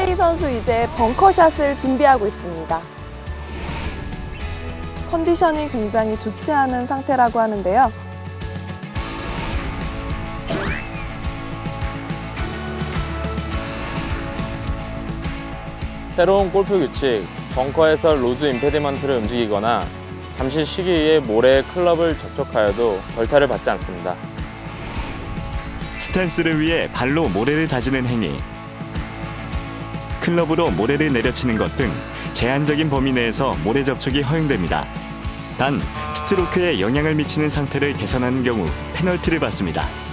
박세희 선수 이제 벙커샷을 준비하고 있습니다. 컨디션이 굉장히 좋지 않은 상태라고 하는데요. 새로운 골프 규칙, 벙커에서 로즈 임페디먼트를 움직이거나 잠시 쉬기 위해 모래에 클럽을 접촉하여도 벌타를 받지 않습니다. 스탠스를 위해 발로 모래를 다지는 행위, 클럽으로 모래를 내려치는 것 등 제한적인 범위 내에서 모래 접촉이 허용됩니다. 단, 스트로크에 영향을 미치는 상태를 개선하는 경우 페널티를 받습니다.